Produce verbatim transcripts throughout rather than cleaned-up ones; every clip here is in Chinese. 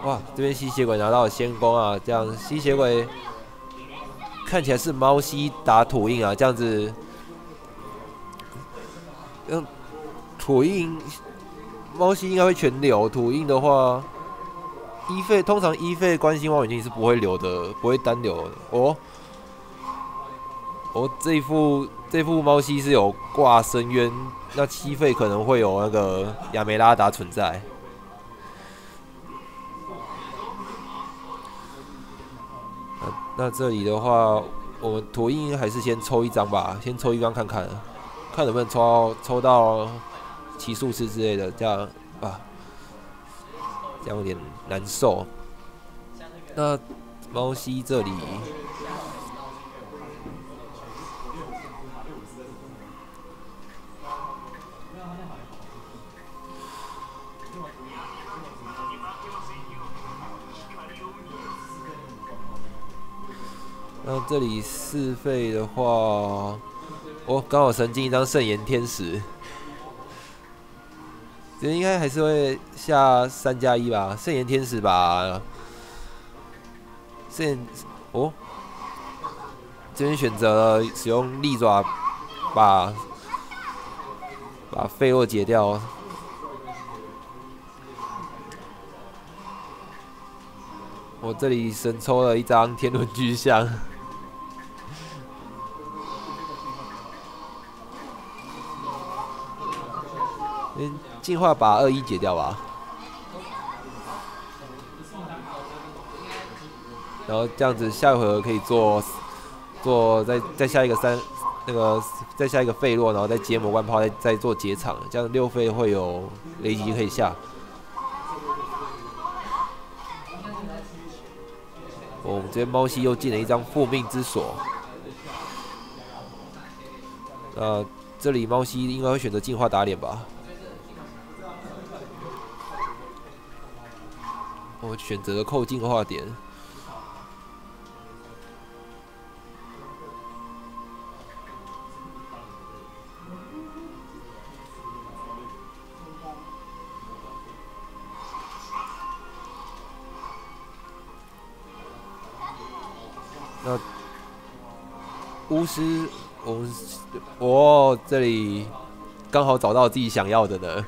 哇，这边吸血鬼拿到了先攻啊，这样吸血鬼看起来是猫吸打土印啊，这样子，嗯，土印猫吸应该会全留，土印的话，一费通常一费关心望远镜是不会留的，不会单留的哦。哦，这一副这副猫吸是有挂深渊，那七费可能会有那个亚梅拉达存在。那这里的话，我们土印还是先抽一张吧，先抽一张看看，看能不能抽到抽到骑术师之类的，这样啊，这样有点难受。那猫西这里，那这里四费的话，哦，刚好神进一张圣言天使。这应该还是会下三加一吧，圣言天使吧。圣言哦，这边选择了使用利爪把把费洛解掉。我这里神抽了一张天轮巨像。嗯，进化把二一解掉吧。然后这样子，下一回合可以做做再再下一个三那个再下一个费洛，然后再接魔冠炮，再再做结场，这样六费会有雷击可以下。哦，我们这边猫西又进了一张复命之锁。那这里猫西应该会选择进化打脸吧？我选择了扣进化点。那巫师，我们哦，这里刚好找到自己想要的呢。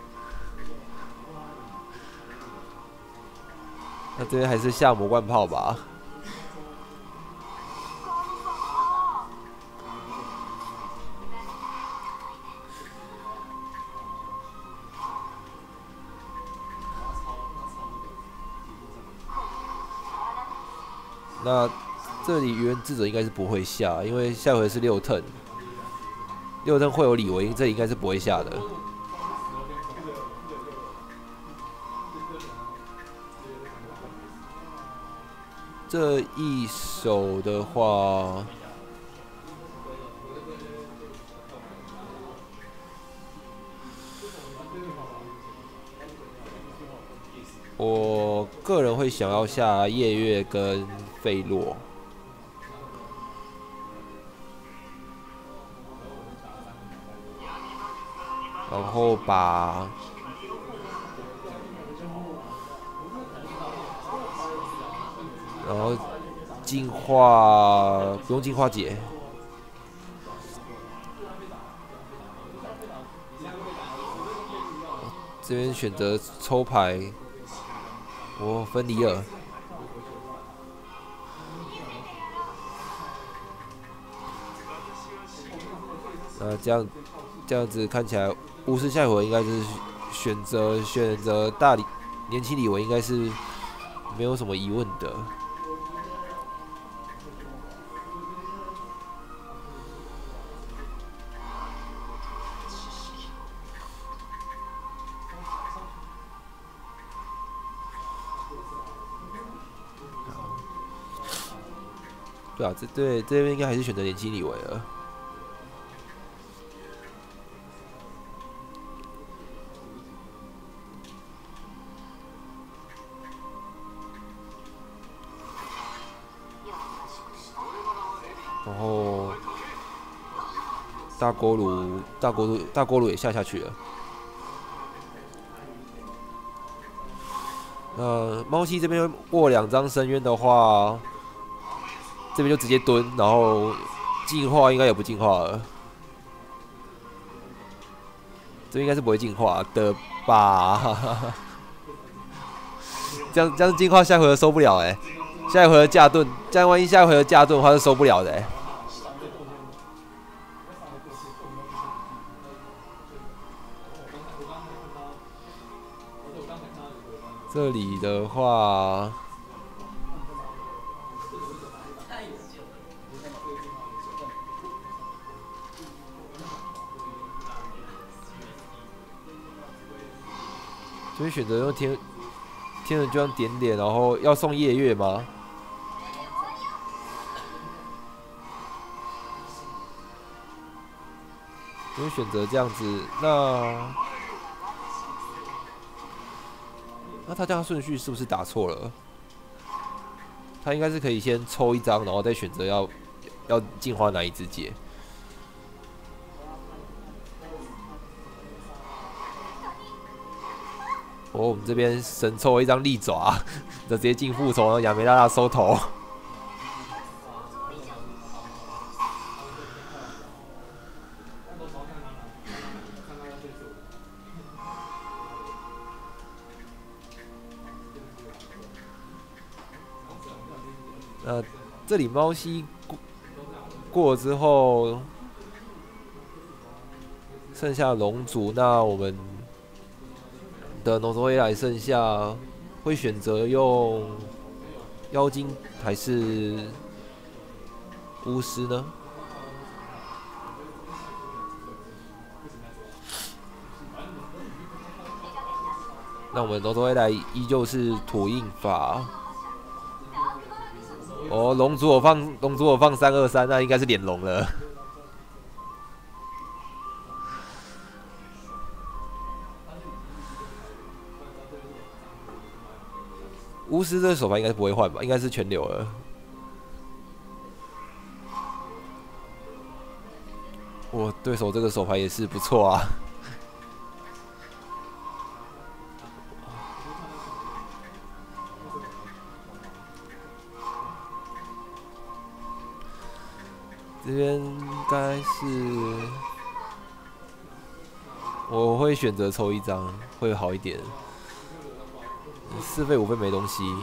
那这边还是下魔冠炮吧。那这里愚人智者应该是不会下，因为下回是六腾，六腾会有李维，这里应该是不会下的。这一手的话，我个人会想要下夜月跟费洛。然后把然后进化不用进化解，这边选择抽牌，我芬里尔。那这样这样子看起来，巫师下一回应该是选择选择大李年轻李维，应该是没有什么疑问的。对啊，这对这边应该还是选择年轻李维了。然后大锅炉、大锅炉、大锅炉也下下去了。 呃，猫系这边握两张深渊的话，这边就直接蹲，然后进化应该也不进化了。这边应该是不会进化的吧？这样这样进化下回合收不了哎、欸，下一回合架盾，这样万一下一回合架盾的话是收不了的哎、欸。这里的话，就会选择用天天人就像点点，然后要送夜月吗？就会选择这样子，那那他这样顺序是不是打错了？他应该是可以先抽一张，然后再选择要要进化哪一只解。哦，我们这边神抽了一张利爪，就直接进复仇，然后亚美拉拉收头。那这里猫系过过了之后，剩下龙族，那我们的农作会来剩下会选择用妖精还是巫师呢？那我们农作会来依旧是土印法。哦，龙族我放龙族我放三二三，那应该是脸龙了。巫师这个手牌应该是不会换吧？应该是全留了。我对手这个手牌也是不错啊。这边应该是我会选择抽一张，会好一点。四费五费没东西。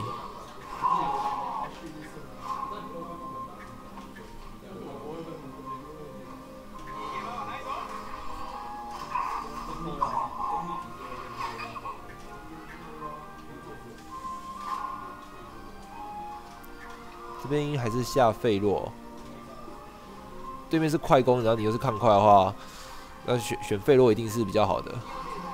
这边还是下费洛。对面是快攻，然后你又是抗快的话，那选选费洛一定是比较好的。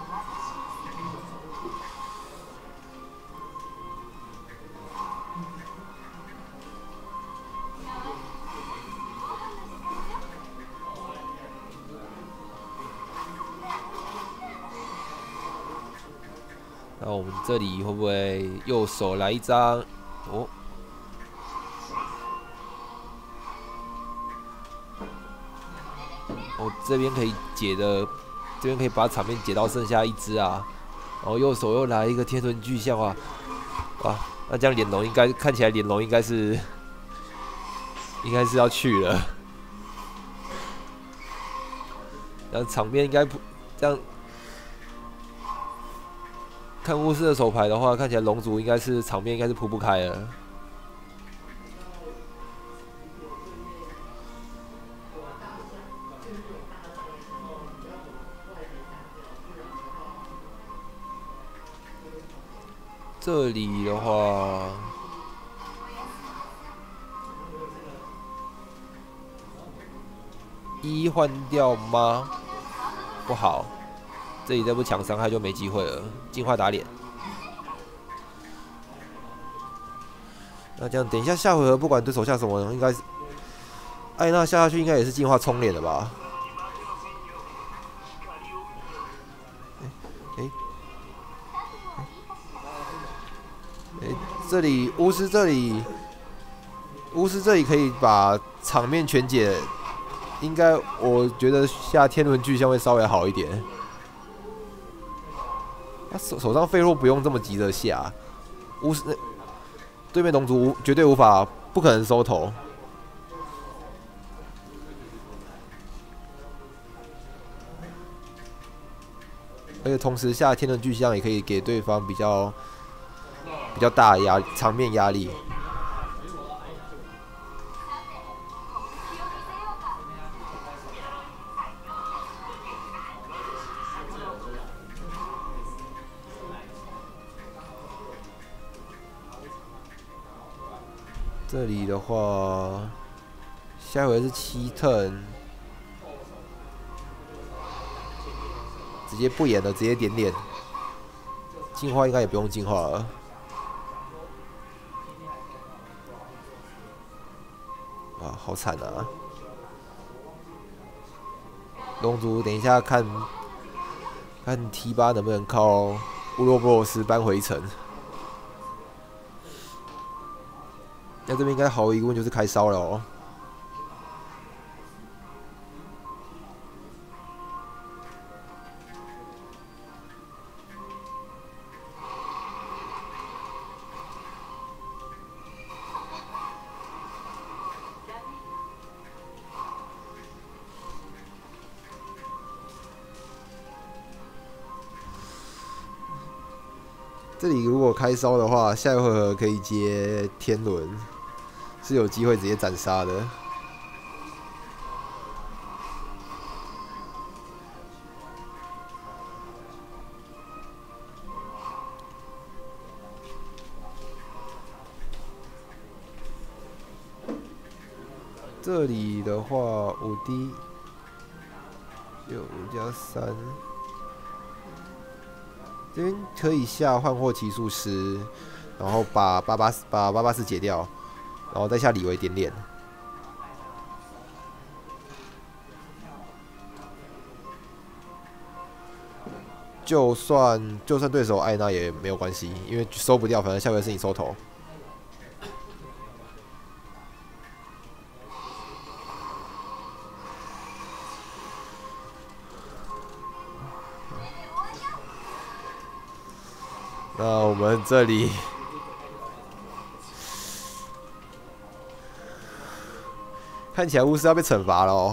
那我们这里会不会右手来一张？哦。我这边可以解的，这边可以把场面解到剩下一只啊，然后右手又来一个天臀巨象啊，哇，那这样脸龙应该看起来脸龙应该是应该是要去了，然后场面应该不这样，看巫师的手牌的话，看起来龙族应该是场面应该是铺不开了。这里的话，一换掉吗？不好，这里再不抢伤害就没机会了。进化打脸。那这样，等一下下回合不管对手下什么，应该是艾娜下下去应该也是进化冲脸的吧？哎、欸。欸欸，这里巫师这里，巫师这里可以把场面全解，应该我觉得下天轮巨象会稍微好一点。他手手上费洛不用这么急着下， 巫师对面龙族绝对无法，不可能收头。而且同时下天人巨象也可以给对方比较比较大的压场面压力。这里的话，下一回是七 turn， 直接不演了，直接点点。进化应该也不用进化了。哇，好惨啊！龙族等一下看看 T 八能不能靠乌罗波罗斯扳回城。那这边应该毫无疑问就是开烧了哦。这里如果开烧的话，下一回合可以接天轮。是有机会直接斩杀的。这里的话，五 D， 有五加三，这边可以下幻惑骑术师，然后把八八把八八四解掉。然后再下李维点点，就算就算对手艾娜也没有关系，因为收不掉，反正下回是你收头。那我们这里。看起来巫师要被惩罚了哦。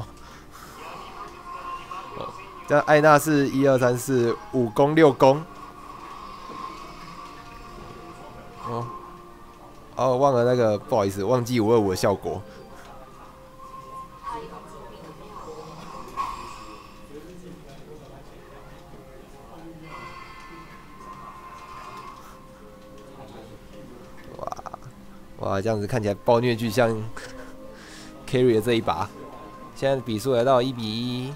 哦，这样艾娜是一二三四五攻六攻。哦，哦，忘了那个，不好意思，忘记五二五的效果。哇哇，这样子看起来暴虐巨像。carry 的这一把，现在比数来到一比一。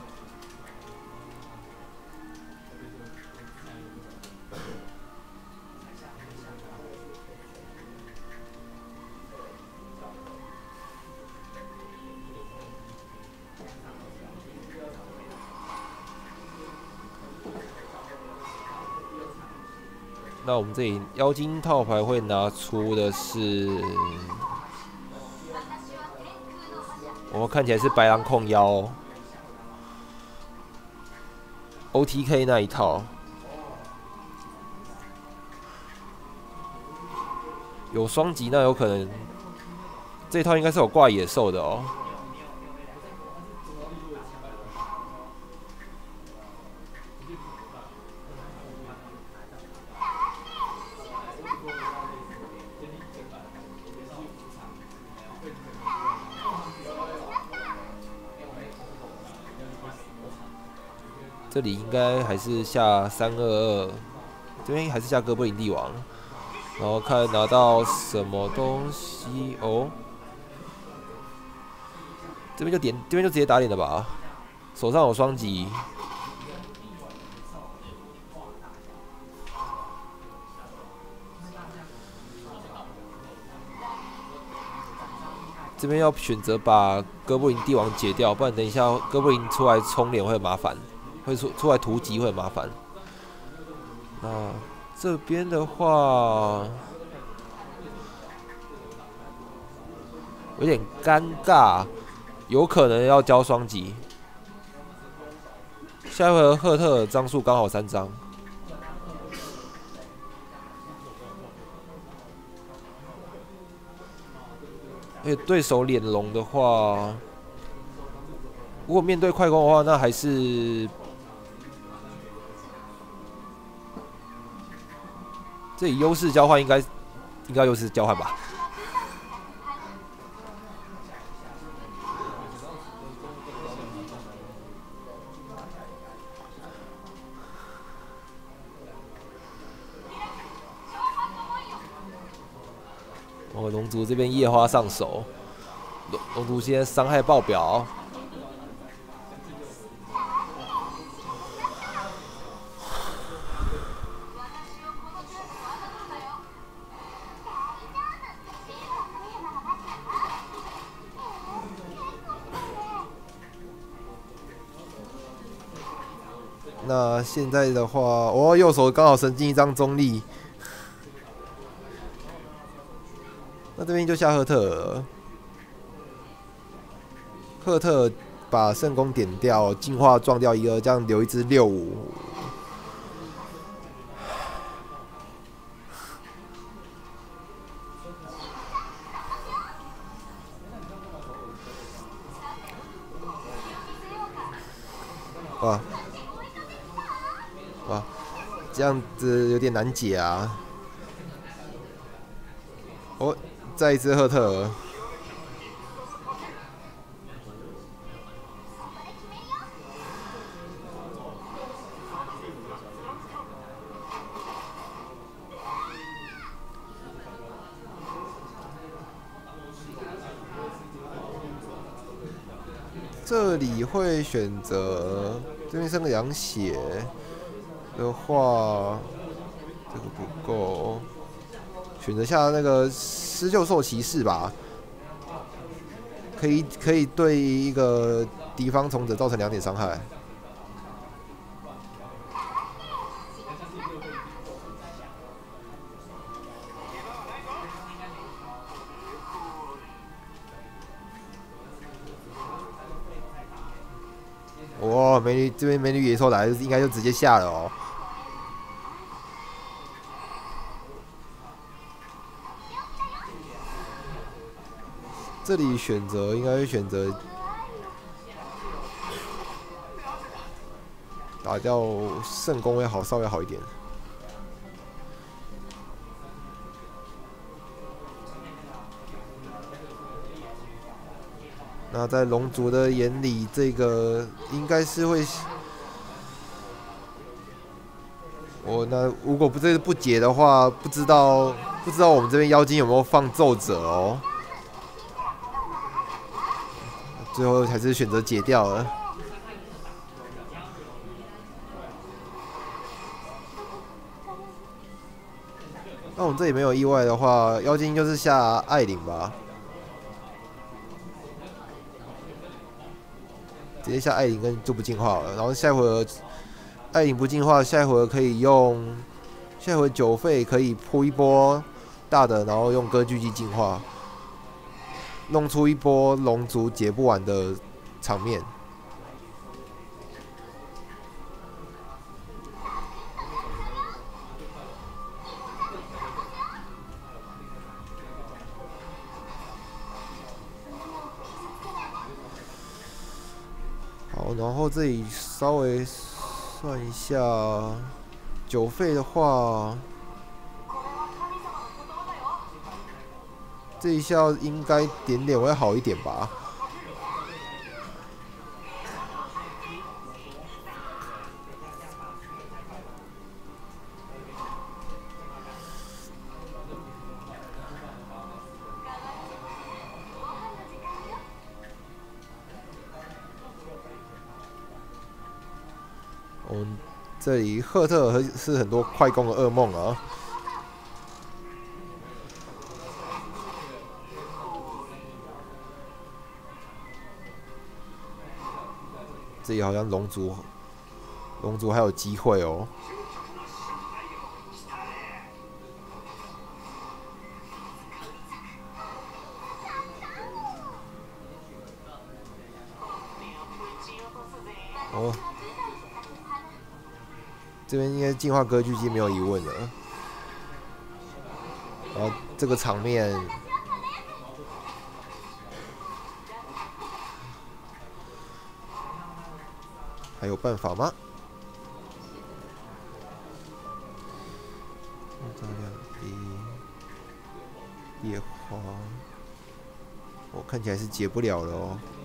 那我们这里妖精套牌会拿出的是。我们看起来是白狼控妖、哦、O T K 那一套，有双击那有可能，这一套应该是有挂野兽的哦。这里应该还是下三二二，这边还是下哥布林帝王，然后看拿到什么东西哦。这边就点，这边就直接打脸了吧？手上有双击，这边要选择把哥布林帝王解掉，不然等一下哥布林出来冲脸会很麻烦。会出出来突击会很麻烦。那这边的话有点尴尬，有可能要交双击。下一回合赫特尔张数刚好三张。 而且对手脸龙的话，如果面对快攻的话，那还是这里优势交换应该应该优势交换吧。哦，龙族这边夜花上手，龙龙族现在伤害爆表。那现在的话，我、哦、右手刚好神进一张中立，那这边就下赫特了。赫特把圣弓点掉，进化撞掉一个，这样留一只六五。哇！哇，这样子有点难解啊！哦，再一只赫特尔，这里会选择这边剩个羊血的话，这个不够，选择下那个施救兽骑士吧，可以可以对一个敌方从者造成两点伤害。哇，美女这边美女野兽来，应该就直接下了哦。这里选择应该会选择打掉圣弓会好，稍微好一点。那在龙族的眼里，这个应该是会，我那如果不这不解的话，不知道不知道我们这边妖精有没有放奏者哦。最后还是选择解掉了。那我们这里没有意外的话，妖精就是下艾琳吧。直接下艾琳跟就不进化了，然后下一回合艾琳不进化，下一回合可以用下一回九费可以铺一波大的，然后用歌剧机进化，弄出一波龙族解不完的场面。好，然后这里稍微算一下，九费的话，这一下应该点点会好一点吧。我们这里赫特尔是很多快攻的噩梦啊。这里好像龙族，龙族还有机会哦。哦。这边应该进化歌剧机没有疑问了。然后这个场面， 还有办法吗？照亮一，夜花，我看起来是解不了了哦。